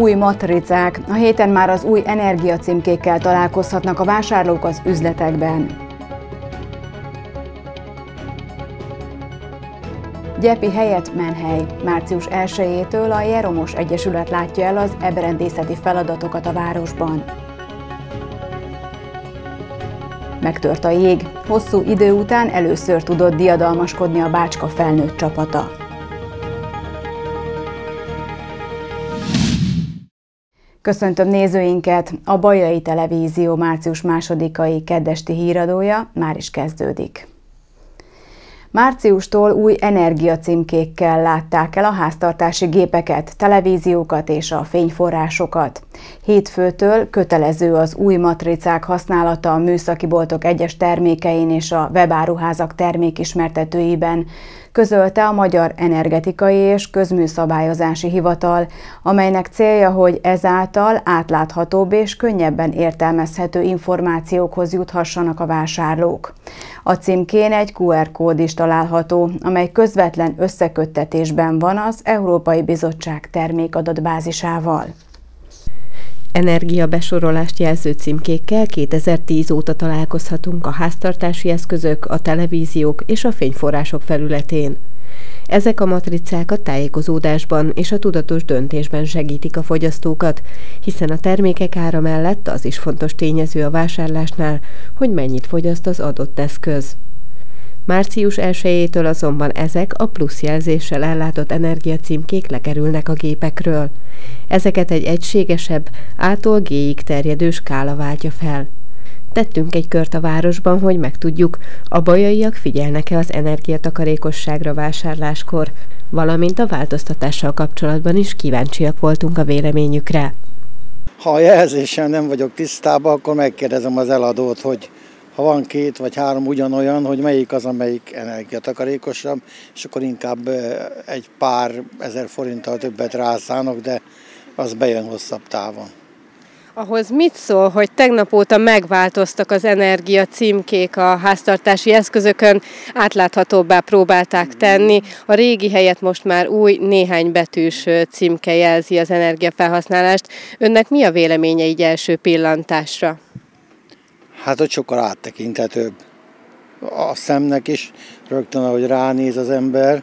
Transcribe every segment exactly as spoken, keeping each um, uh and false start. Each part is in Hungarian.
Új matricák. A héten már az új energiacímkékkel találkozhatnak a vásárlók az üzletekben. Gyepi helyett menhely. március elsejétől a Jeromos Egyesület látja el az ebrendészeti feladatokat a városban. Megtört a jég. Hosszú idő után először tudott diadalmaskodni a Bácska felnőtt csapata. Köszöntöm nézőinket! A Bajai Televízió március másodikai keddesti híradója már is kezdődik. Márciustól új energiacímkékkel látták el a háztartási gépeket, televíziókat és a fényforrásokat. Hétfőtől kötelező az új matricák használata a műszaki boltok egyes termékein és a webáruházak termékismertetőiben, közölte a Magyar Energetikai és Közműszabályozási Hivatal, amelynek célja, hogy ezáltal átláthatóbb és könnyebben értelmezhető információkhoz juthassanak a vásárlók. A címkén egy kú er kód is található, amely közvetlen összeköttetésben van az Európai Bizottság termékadatbázisával. Energiabesorolást jelző címkékkel kétezer-tíz óta találkozhatunk a háztartási eszközök, a televíziók és a fényforrások felületén. Ezek a matricák a tájékozódásban és a tudatos döntésben segítik a fogyasztókat, hiszen a termékek ára mellett az is fontos tényező a vásárlásnál, hogy mennyit fogyaszt az adott eszköz. március elsejétől azonban ezek a plusz jelzéssel ellátott energiacímkék lekerülnek a gépekről. Ezeket egy egységesebb, A-tól G-ig terjedő skála váltja fel. Tettünk egy kört a városban, hogy megtudjuk, a bajaiak figyelnek-e az energiatakarékosságra vásárláskor, valamint a változtatással kapcsolatban is kíváncsiak voltunk a véleményükre. Ha a jelzéssel nem vagyok tisztában, akkor megkérdezem az eladót, hogy ha van két vagy három ugyanolyan, hogy melyik az, amelyik energiatakarékosabb, és akkor inkább egy pár ezer forinttal többet rászállnak, de az bejön hosszabb távon. Ahhoz mit szól, hogy tegnap óta megváltoztak az energia címkék a háztartási eszközökön, átláthatóbbá próbálták tenni, a régi helyett most már új, néhány betűs címke jelzi az energiafelhasználást. Önnek mi a véleménye így első pillantásra? Hát, hogy sokkal áttekinthetőbb. A szemnek is rögtön, ahogy ránéz az ember,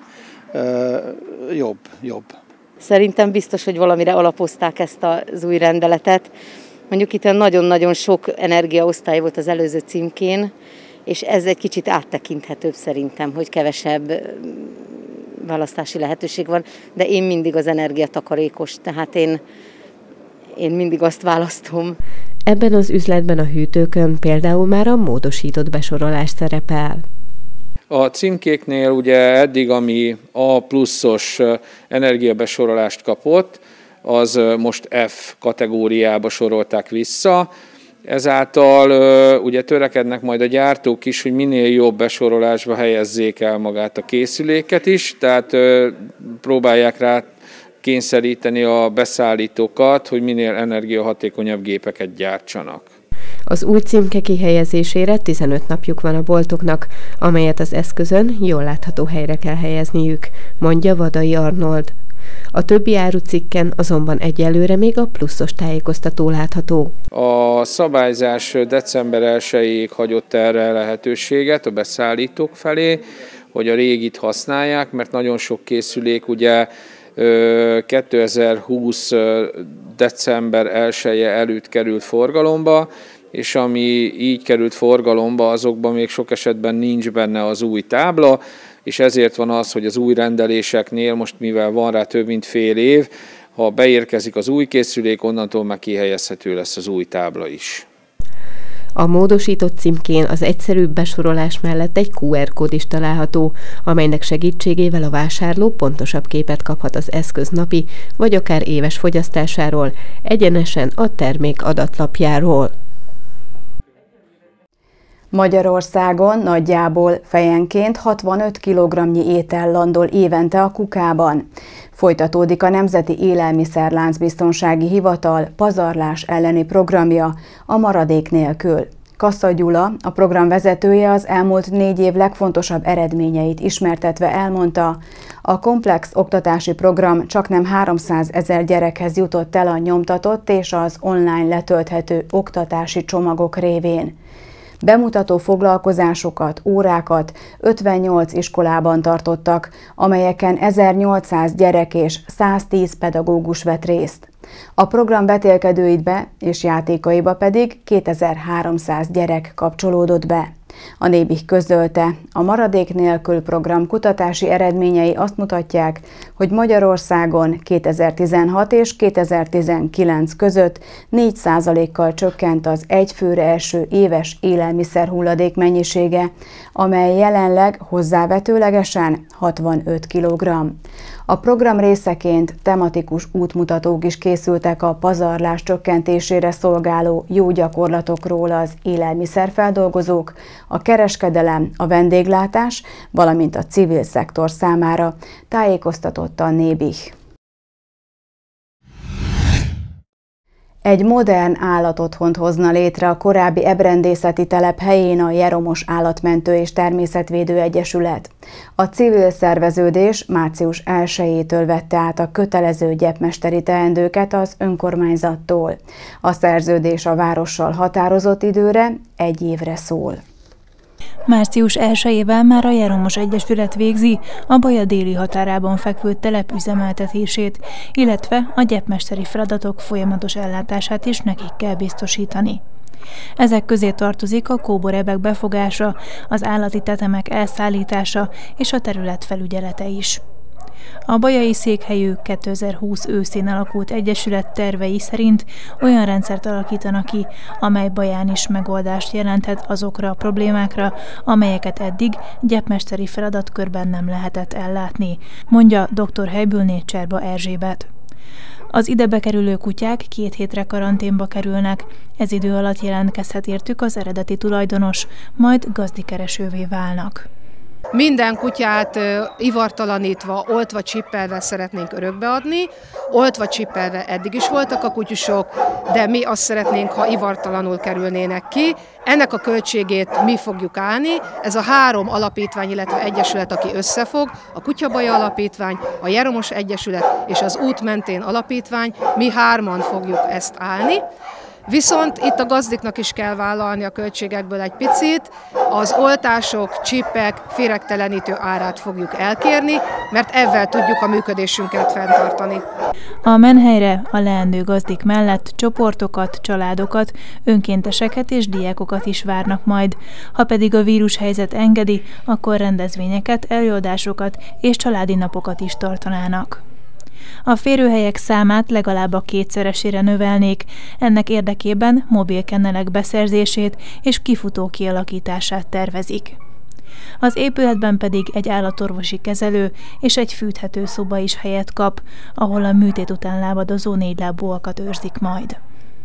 jobb, jobb. Szerintem biztos, hogy valamire alapozták ezt az új rendeletet. Mondjuk itt nagyon-nagyon sok energiaosztály volt az előző címkén, és ez egy kicsit áttekinthetőbb szerintem, hogy kevesebb választási lehetőség van, de én mindig az energiatakarékos, tehát én, én mindig azt választom. Ebben az üzletben a hűtőkön például már a módosított besorolás szerepel. A címkéknél ugye eddig, ami A pluszos energiabesorolást kapott, az most F kategóriába sorolták vissza. Ezáltal ugye törekednek majd a gyártók is, hogy minél jobb besorolásba helyezzék el magát a készüléket is, tehát próbálják rá kényszeríteni a beszállítókat, hogy minél energiahatékonyabb gépeket gyártsanak. Az új címke kihelyezésére tizenöt napjuk van a boltoknak, amelyet az eszközön jól látható helyre kell helyezniük, mondja Vadai Arnold. A többi árucikken azonban egyelőre még a pluszos tájékoztató látható. A szabályzás december elsejéig hagyott erre lehetőséget a beszállítók felé, hogy a régit használják, mert nagyon sok készülék ugye kétezer-húsz december elseje előtt került forgalomba, és ami így került forgalomba, azokban még sok esetben nincs benne az új tábla, és ezért van az, hogy az új rendeléseknél most, mivel van rá több mint fél év, ha beérkezik az új készülék, onnantól már kihelyezhető lesz az új tábla is. A módosított címkén az egyszerűbb besorolás mellett egy kú er kód is található, amelynek segítségével a vásárló pontosabb képet kaphat az eszköz napi vagy akár éves fogyasztásáról, egyenesen a termék adatlapjáról. Magyarországon nagyjából fejenként hatvanöt kilogrammnyi étel landol évente a kukában. Folytatódik a Nemzeti Élelmiszerláncbiztonsági Hivatal pazarlás elleni programja a maradék nélkül. Kassa Gyula, a program vezetője az elmúlt négy év legfontosabb eredményeit ismertetve elmondta, a komplex oktatási program csaknem háromszázezer gyerekhez jutott el a nyomtatott és az online letölthető oktatási csomagok révén. Bemutató foglalkozásokat, órákat ötvennyolc iskolában tartottak, amelyeken ezernyolcszáz gyerek és száztíz pedagógus vett részt. A program vetélkedőibe és játékaiba pedig kétezer-háromszáz gyerek kapcsolódott be. A Nébih közölte, a Maradék nélkül program kutatási eredményei azt mutatják, hogy Magyarországon kétezer-tizenhat és kétezer-tizenkilenc között négy százalékkal csökkent az egyfőre eső éves élelmiszerhulladék mennyisége, amely jelenleg hozzávetőlegesen hatvanöt kilogramm. A program részeként tematikus útmutatók is készültek a pazarlás csökkentésére szolgáló jó gyakorlatokról az élelmiszerfeldolgozók, a kereskedelem, a vendéglátás, valamint a civil szektor számára, tájékoztatott a Nébih. Egy modern állatotthont hozna létre a korábbi ebrendészeti telep helyén a Jeromos Állatmentő és Természetvédő Egyesület. A civil szerveződés március elsejétől vette át a kötelező gyepmesteri teendőket az önkormányzattól. A szerződés a várossal határozott időre, egy évre szól. március elsejével már a Jeromos Egyesület végzi a Baja déli határában fekvő telep üzemeltetését, illetve a gyepmesteri feladatok folyamatos ellátását is nekik kell biztosítani. Ezek közé tartozik a kóborebek befogása, az állati tetemek elszállítása és a terület felügyelete is. A bajai székhelyű kétezer-húsz őszén alakult egyesület tervei szerint olyan rendszert alakítanak ki, amely Baján is megoldást jelenthet azokra a problémákra, amelyeket eddig gyepmesteri feladatkörben nem lehetett ellátni, mondja dr. Helybülné Cserba Erzsébet. Az ide bekerülő kutyák két hétre karanténba kerülnek, ez idő alatt jelentkezhet értük az eredeti tulajdonos, majd gazdikeresővé válnak. Minden kutyát ivartalanítva, oltva, csippelve szeretnénk örökbe adni. Oltva, csippelve eddig is voltak a kutyusok, de mi azt szeretnénk, ha ivartalanul kerülnének ki. Ennek a költségét mi fogjuk állni. Ez a három alapítvány, illetve egyesület, aki összefog, a Kutyabaja Alapítvány, a Jeromos Egyesület és az Út mentén Alapítvány, mi hárman fogjuk ezt állni. Viszont itt a gazdiknak is kell vállalni a költségekből egy picit, az oltások, csippek, féregtelenítő árát fogjuk elkérni, mert ezzel tudjuk a működésünket fenntartani. A menhelyre a leendő gazdik mellett csoportokat, családokat, önkénteseket és diákokat is várnak majd. Ha pedig a vírushelyzet engedi, akkor rendezvényeket, előadásokat és családi napokat is tartanának. A férőhelyek számát legalább a kétszeresére növelnék, ennek érdekében mobilkennelek beszerzését és kifutó kialakítását tervezik. Az épületben pedig egy állatorvosi kezelő és egy fűthető szoba is helyet kap, ahol a műtét után lábadozó négylábúakat őrzik majd.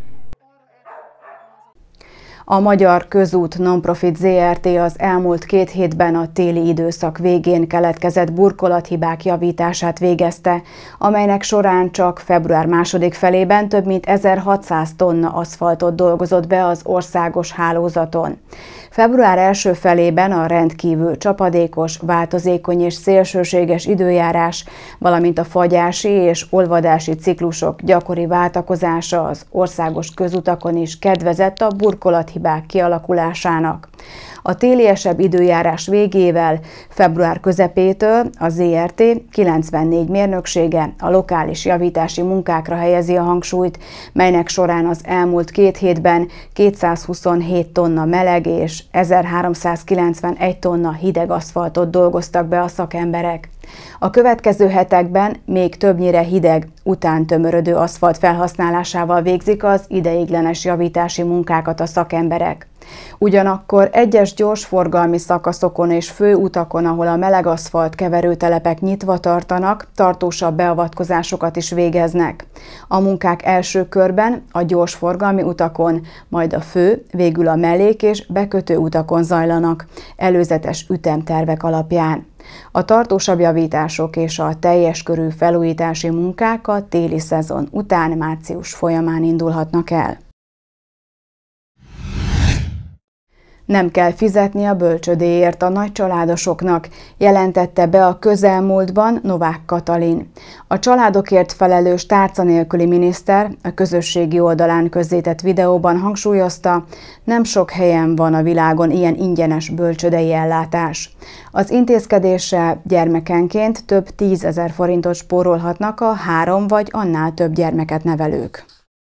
A Magyar Közút Nonprofit zé er té az elmúlt két hétben a téli időszak végén keletkezett burkolathibák javítását végezte, amelynek során csak február második felében több mint ezerhatszáz tonna aszfaltot dolgozott be az országos hálózaton. Február első felében a rendkívül csapadékos, változékony és szélsőséges időjárás, valamint a fagyási és olvadási ciklusok gyakori váltakozása az országos közutakon is kedvezett a burkolathibák kialakulásának. A téliesebb időjárás végével február közepétől a zé er té kilencvennégy mérnöksége a lokális javítási munkákra helyezi a hangsúlyt, melynek során az elmúlt két hétben kétszázhuszonhét tonna meleg és ezerháromszázkilencvenegy tonna hideg aszfaltot dolgoztak be a szakemberek. A következő hetekben még többnyire hideg, utántömörödő aszfalt felhasználásával végzik az ideiglenes javítási munkákat a szakemberek. Ugyanakkor egyes gyorsforgalmi szakaszokon és főutakon, ahol a meleg aszfalt keverőtelepek nyitva tartanak, tartósabb beavatkozásokat is végeznek. A munkák első körben a gyorsforgalmi utakon, majd a fő, végül a mellék- és bekötő utakon zajlanak, előzetes ütemtervek alapján. A tartósabb javítások és a teljes körű felújítási munkák a téli szezon után március folyamán indulhatnak el. Nem kell fizetni a bölcsödéért a nagycsaládosoknak, jelentette be a közelmúltban Novák Katalin. A családokért felelős tárca nélküli miniszter a közösségi oldalán közzétett videóban hangsúlyozta, nem sok helyen van a világon ilyen ingyenes bölcsödei ellátás. Az intézkedéssel gyermekenként több tízezer forintot spórolhatnak a három vagy annál több gyermeket nevelők.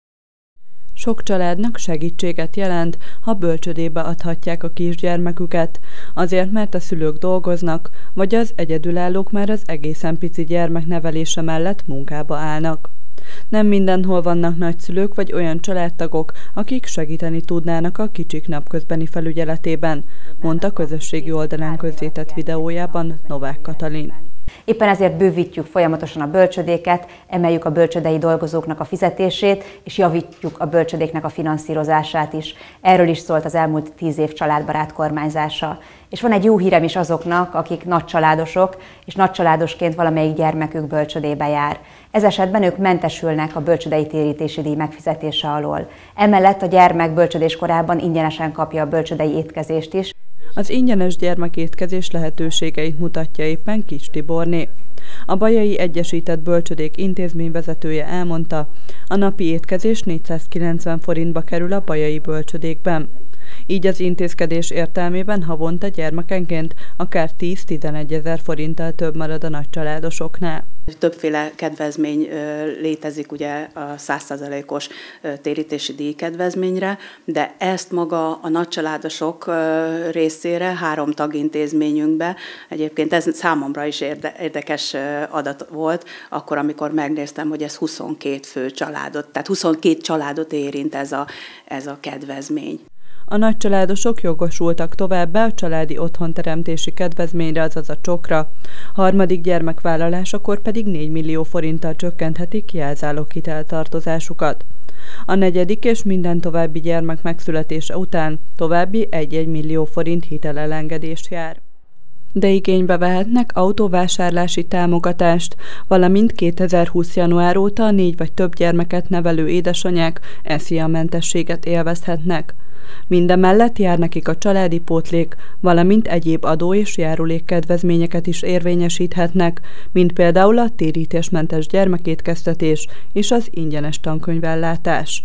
Sok családnak segítséget jelent, ha bölcsödébe adhatják a kisgyermeküket, azért mert a szülők dolgoznak, vagy az egyedülállók már az egészen pici gyermek nevelése mellett munkába állnak. Nem mindenhol vannak nagyszülők vagy olyan családtagok, akik segíteni tudnának a kicsik napközbeni felügyeletében, mondta közösségi oldalán közzétett videójában Novák Katalin. Éppen ezért bővítjük folyamatosan a bölcsödéket, emeljük a bölcsödei dolgozóknak a fizetését, és javítjuk a bölcsödéknek a finanszírozását is. Erről is szólt az elmúlt tíz év családbarát kormányzása. És van egy jó hírem is azoknak, akik nagycsaládosok, és nagycsaládosként valamelyik gyermekük bölcsödébe jár. Ez esetben ők mentesülnek a bölcsödei térítési díj megfizetése alól. Emellett a gyermek bölcsödés korában ingyenesen kapja a bölcsödei étkezést is. Az ingyenes gyermekétkezés lehetőségeit mutatja éppen Kis Tiborné. A Bajai Egyesített Bölcsödék intézményvezetője elmondta, a napi étkezés négyszázkilencven forintba kerül a bajai bölcsödékben. Így az intézkedés értelmében havonta gyermekenként akár tíz-tizenegy ezer forinttal több marad a nagycsaládosoknál. Többféle kedvezmény létezik ugye a száz százalékos térítési díjkedvezményre, de ezt maga a nagycsaládosok részére három tagintézményünkbe, egyébként ez számomra is érdekes adat volt, akkor, amikor megnéztem, hogy ez huszonkét fő családot, tehát huszonkét családot érint ez a, ez a kedvezmény. A nagycsaládosok jogosultak továbbá a családi otthonteremtési kedvezményre, azaz a csokra. Harmadik gyermek vállalásakor pedig négy millió forinttal csökkenthetik jelzálog hiteltartozásukat. A negyedik és minden további gyermek megszületése után további egy-egy millió forint hitelelengedés jár. De igénybe vehetnek autóvásárlási támogatást, valamint kétezer-húsz január óta a négy vagy több gyermeket nevelő édesanyák é es zé á-mentességet élvezhetnek. Mindemellett jár nekik a családi pótlék, valamint egyéb adó- és járulékkedvezményeket is érvényesíthetnek, mint például a térítésmentes gyermekétkeztetés és az ingyenes tankönyvellátás.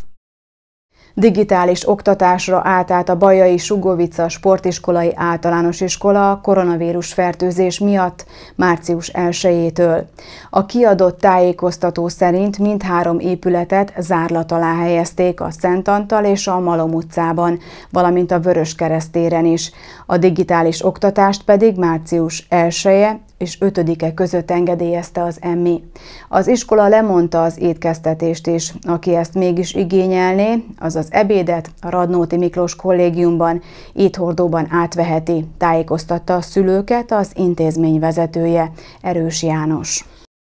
Digitális oktatásra állt át a Bajai Sugovica Sportiskolai Általános Iskola a koronavírus fertőzés miatt március elsejétől. A kiadott tájékoztató szerint mindhárom épületet zárlat alá helyezték a Szent Antal és a Malom utcában, valamint a Vöröskereszt téren is. A digitális oktatást pedig március elseje és ötödike között engedélyezte az emmi. Az iskola lemondta az étkeztetést is. Aki ezt mégis igényelné, az az ebédet a Radnóti Miklós Kollégiumban, éthordóban átveheti, tájékoztatta a szülőket az intézmény vezetője, Erős János.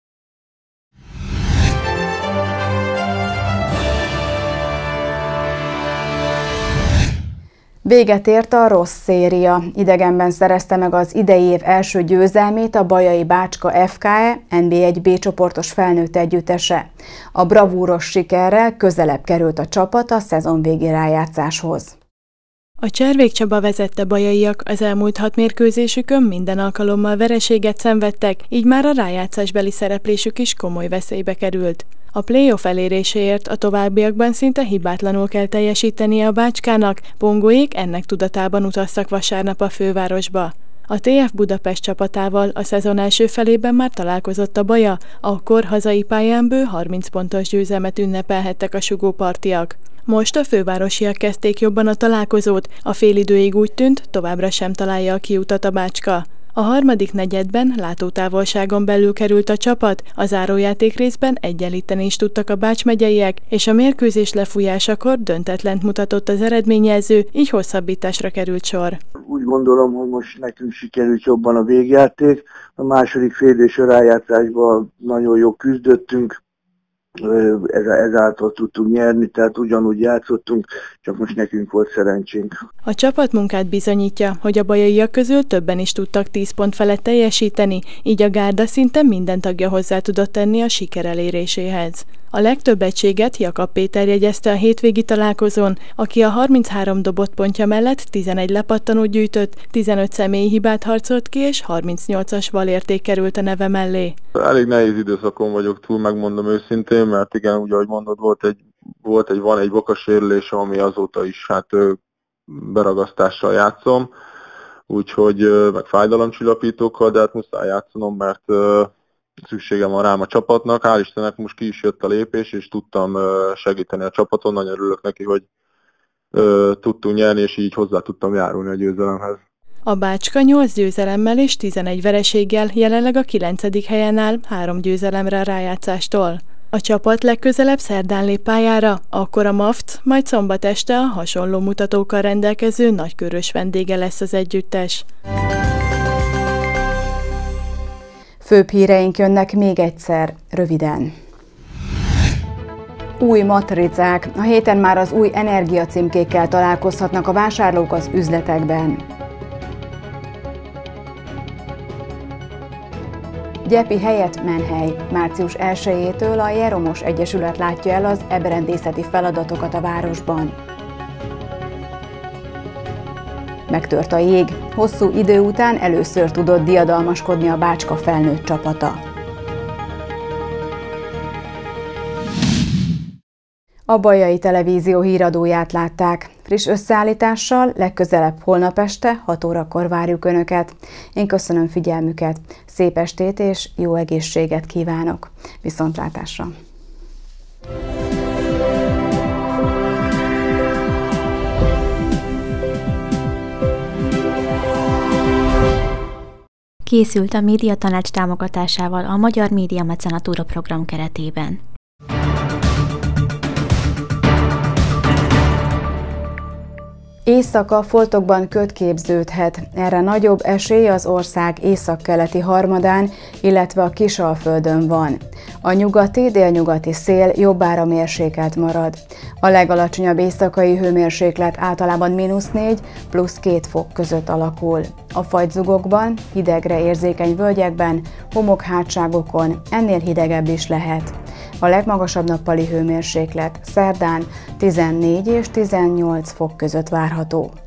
Véget ért a rossz széria. Idegenben szerezte meg az idei év első győzelmét a Bajai Bácska ef ká e en bé egy bé csoportos felnőtt együttese. A bravúros sikerrel közelebb került a csapat a szezon végi rájátszáshoz. A Cservék Csaba vezette bajaiak az elmúlt hat mérkőzésükön minden alkalommal vereséget szenvedtek, így már a rájátszásbeli szereplésük is komoly veszélybe került. A play-off eléréséért a továbbiakban szinte hibátlanul kell teljesítenie a Bácskának, Pongóék ennek tudatában utaztak vasárnap a fővárosba. A té ef Budapest csapatával a szezon első felében már találkozott a Baja, akkor hazai pályán bő harminc pontos győzelmet ünnepelhettek a sugópartiak. Most a fővárosiak kezdték jobban a találkozót, a félidőig úgy tűnt, továbbra sem találja a kiutat a Bácska. A harmadik negyedben látótávolságon belül került a csapat, a zárójáték részben egyenlíteni is tudtak a Bács megyeiek, és a mérkőzés lefújásakor döntetlent mutatott az eredményjelző, így hosszabbításra került sor. Úgy gondolom, hogy most nekünk sikerült jobban a végjáték. A második fél és a rájátszásban nagyon jól küzdöttünk, ezáltal tudtunk nyerni, tehát ugyanúgy játszottunk, csak most nekünk volt szerencsénk. A csapatmunkát bizonyítja, hogy a bajaiak közül többen is tudtak tíz pont felett teljesíteni, így a gárda szinte minden tagja hozzá tudott tenni a siker eléréséhez. A legtöbb egységet Jakab Péter jegyezte a hétvégi találkozón, aki a harminchárom dobott pontja mellett tizenegy lepattanót gyűjtött, tizenöt személyi hibát harcolt ki, és harmincnyolcas valérték került a neve mellé. Elég nehéz időszakon vagyok túl, megmondom őszintén, mert igen, úgy ahogy mondod, volt egy, volt egy, van egy bokasérülés, ami azóta is hát beragasztással játszom, úgyhogy meg fájdalomcsillapítókkal, de hát muszáj játszanom, mert szükségem van rám a csapatnak. Hál' Istennek most ki is jött a lépés, és tudtam segíteni a csapaton. Nagyon örülök neki, hogy tudtunk nyerni, és így hozzá tudtam járulni a győzelemhez. A Bácska nyolc győzelemmel és tizenegy vereséggel jelenleg a kilencedik helyen áll, három győzelemre a rájátszástól. A csapat legközelebb szerdán lép pályára, akkor a Maft, majd szombat este a hasonló mutatókkal rendelkező nagykörös vendége lesz az együttes. Főbb híreink jönnek még egyszer, röviden. Új matricák. A héten már az új energiacímkékkel találkozhatnak a vásárlók az üzletekben. Gyepi helyett menhely. március elsejétől a Jeromos Egyesület látja el az ebrendészeti feladatokat a városban. Megtört a jég. Hosszú idő után először tudott diadalmaskodni a Bácska felnőtt csapata. A Bajai Televízió híradóját látták. Friss összeállítással legközelebb holnap este hat órakor várjuk Önöket. Én köszönöm figyelmüket, szép estét és jó egészséget kívánok. Viszontlátásra! Készült a Médiatanács támogatásával a Magyar Média Mecenatúra program keretében. Éjszaka foltokban köd képződhet. Erre nagyobb esély az ország északkeleti harmadán, illetve a Kisalföldön van. A nyugati, délnyugati szél jobbára mérsékelt marad. A legalacsonyabb éjszakai hőmérséklet általában mínusz négy plusz két fok között alakul. A fagyzugokban, hidegre érzékeny völgyekben, homokhátságokon ennél hidegebb is lehet. A legmagasabb nappali hőmérséklet szerdán tizennégy és tizennyolc fok között várható.